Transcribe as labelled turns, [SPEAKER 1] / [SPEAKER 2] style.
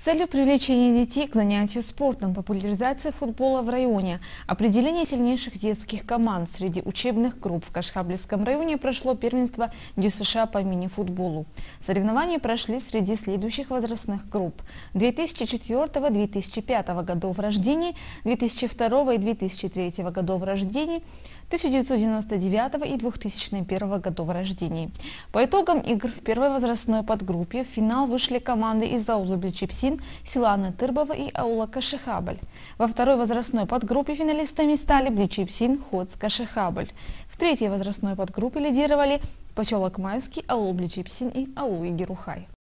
[SPEAKER 1] целью привлечения детей к занятию спортом, популяризации футбола в районе, определения сильнейших детских команд среди учебных групп в Кашхабльском районе прошло первенство ДЮСШ по мини-футболу. Соревнования прошли среди следующих возрастных групп: 2004-2005 годов рождения, 2002 и 2003 годов рождения, 1999 и 2001 годов рождения. По итогам игр в первой возрастной подгруппе в финал вышли команды из аула Бличипсин, села Нытырбова и аула Кашихабль. Во второй возрастной подгруппе финалистами стали Бличипсин, Хоц, Кашихабль. В третьей возрастной подгруппе лидировали поселок Майский, аул Бличипсин и аул Игерухай.